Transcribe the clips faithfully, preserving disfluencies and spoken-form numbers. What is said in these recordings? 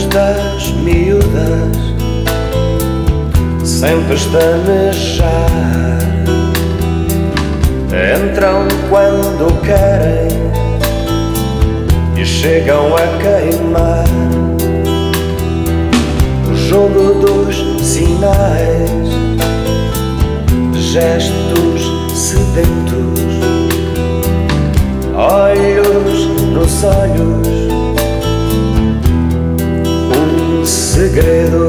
olhos das miúdas sem pestanejar, entram quando querem e chegam a queimar o jogo dos sinais, gestos sedentos, olhos nos olhos, um segredo.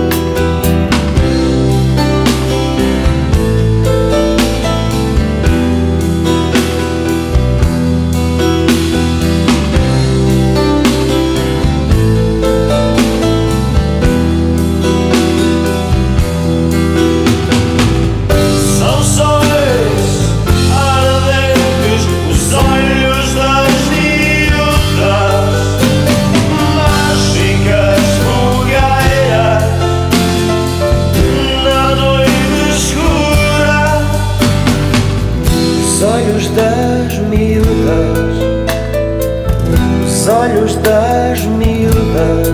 Das miúdas, os olhos das miúdas,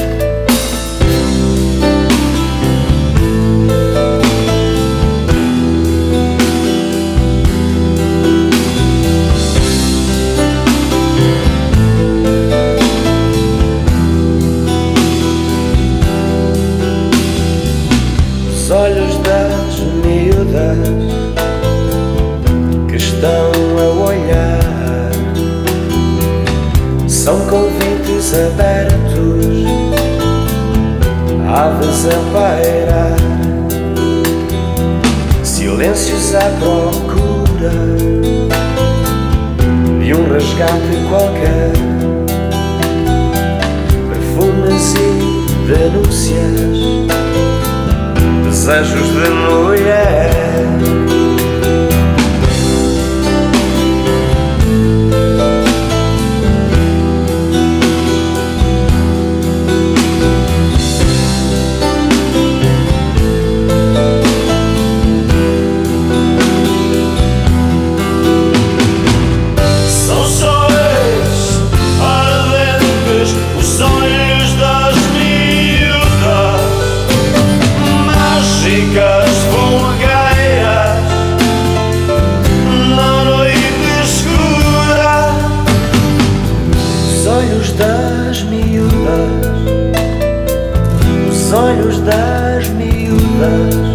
os olhos das miúdas estão a olhar, são convites abertos, aves a pairar, silêncios à procura de um resgate qualquer, perfumes e denúncias, desejos de mulher. Das miúdas, os olhos das miúdas.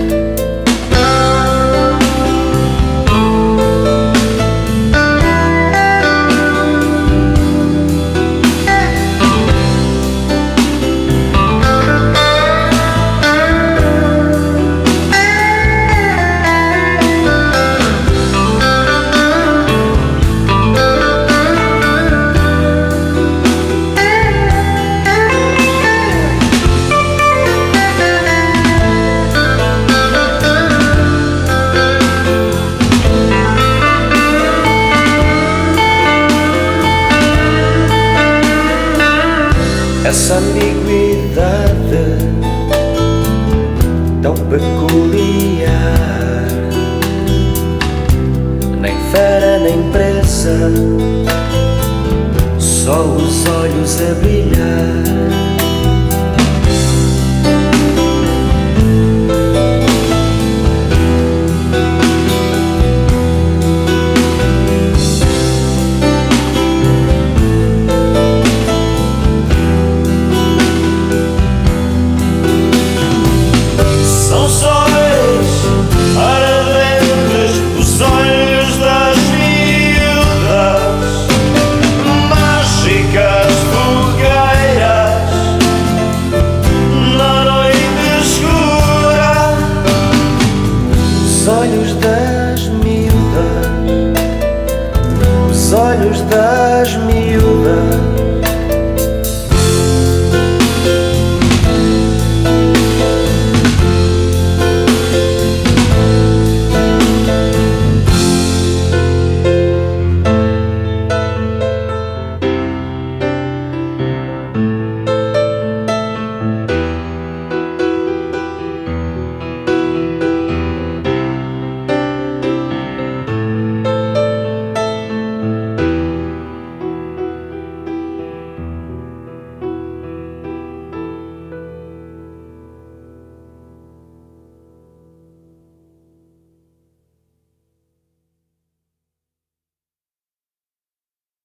Essa ambiguidade tão peculiar, nem fera nem presa, só os olhos a brilhar. Os olhos das miúdas, os olhos das